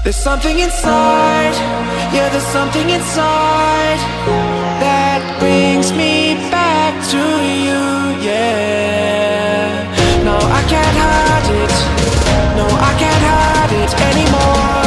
There's something inside, yeah, there's something inside that brings me back to you, yeah. No, I can't hide it, no, I can't hide it anymore.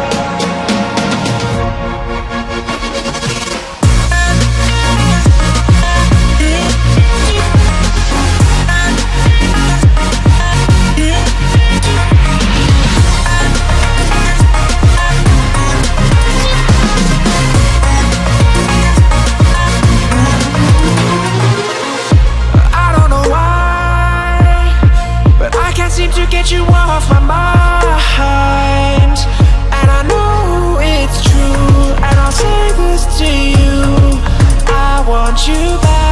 To get you off my mind, and I know it's true, and I'll say this to you, I want you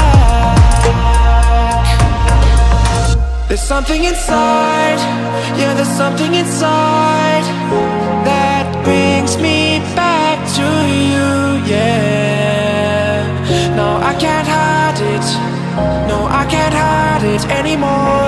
back. There's something inside, yeah, there's something inside that brings me back to you, yeah. No, I can't hide it, no, I can't hide it anymore.